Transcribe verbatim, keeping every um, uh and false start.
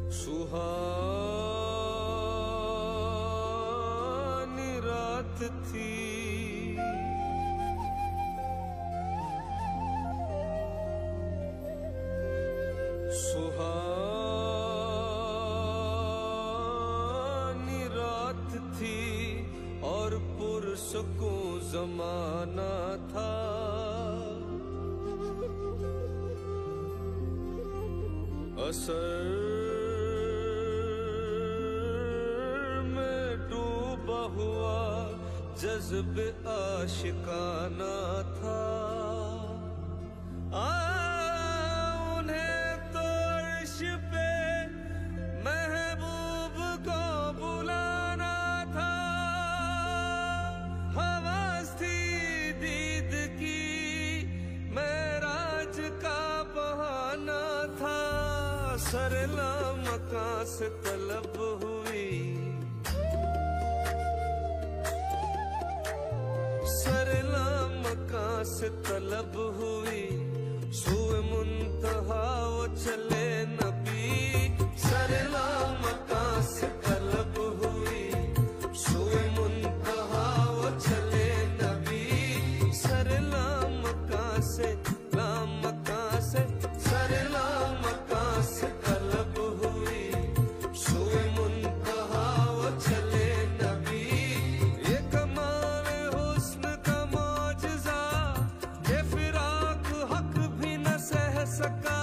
सुहानी रात थी, सुहानी रात थी और पुरसुकूं ज़माना था। असर में डूबा हुआ जज्ब आशिकाना था। आ उन्हें तो अर्श पे महबूब को बुलाना था। हवास थी दीद की, मेराज का बहाना था। सरला मकां से तलब हुई, सरला मकां से तलब हुई। सुए मुंतहा वो चले नबी, सरला मकां से तलब हुई। सुए मुंतहा वो चले नबी, सरला मकां से ला मकां से सरला मकां से तलब हुई। सुए मुंतहा वो चले नबी। ये कमाल हुस्न का मौजज़ा, ये फिराक हक भी न सह सका।